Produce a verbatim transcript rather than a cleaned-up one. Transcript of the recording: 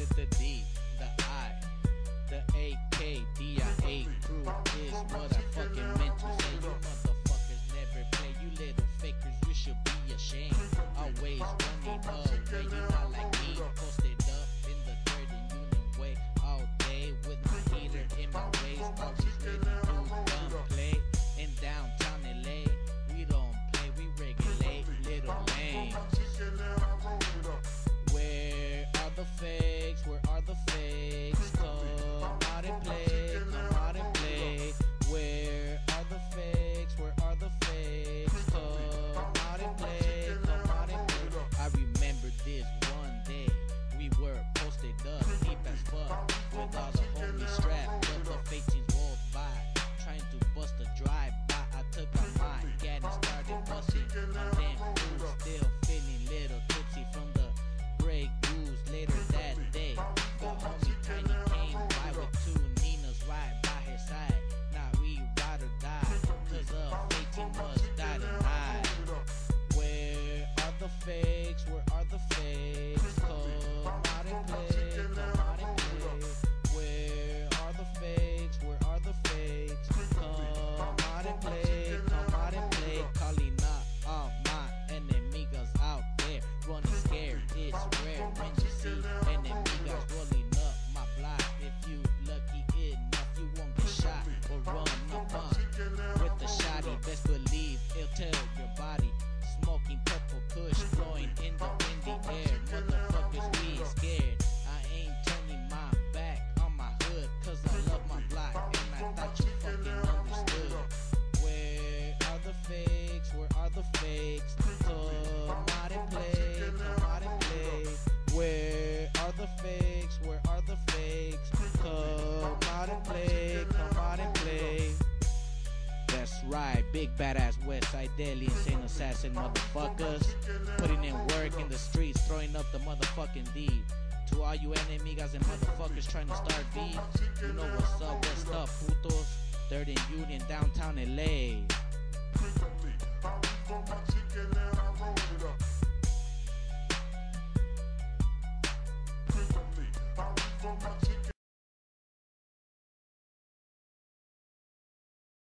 with the D, the I, the A K, D I A crew is what I fucking meant to say. You motherfuckers never play, you little fakers, you should be ashamed. Always running away, you not like me. Posted up in the third and Union Way all day with my heater in my waist. Always ready to gun play in downtown L A. We don't play, we regulate, little lame. Where are the fakes? Where are the fakes? Come out and play, come out and play. Where are the fakes? Where are the fakes? Come out and play, come out and play. I remember this one day, we were posted up deep as fuck with all the homies strapped up. The FAKETEEN'S rolled by, trying to bust a drive-by. I took out my gat and started busting my damn crew. Still feeling little tipsy from the Grey Goose. Later that day, the homie Tiny came by with two Ninas right by his side. Now we ride or die, cause a FAKETEEN must die tonight. Where are the fakes? Where are the fakes? Come out and play, come out and play. Where are the fakes? Where are the fakes? Come out and play, come out and play. Calling up all my enemigos out there, running scared. It's rare when you see enemigos rolling up my block. If you lucky enough, you won't get shot or run up on with the shotty. Best believe it'll tell your body. Smoking purple kush, blowing in the windy air. Motherfuckers, we ain't scared. I ain't turning my back on my hood, cause I love my block and I thought you fucking understood. Where are the fakes? Where are the fakes? Come out and play, come out and play. Where are the fakes? Where are the fakes? Come out and play, come out and play. That's right, big badass Westside Deli, insane assassin motherfuckers. Putting in work in the streets, throwing up the motherfucking D. To all you enemigas and motherfuckers trying to start beef, you know what's up, what's up, putos. Third and Union, downtown L A.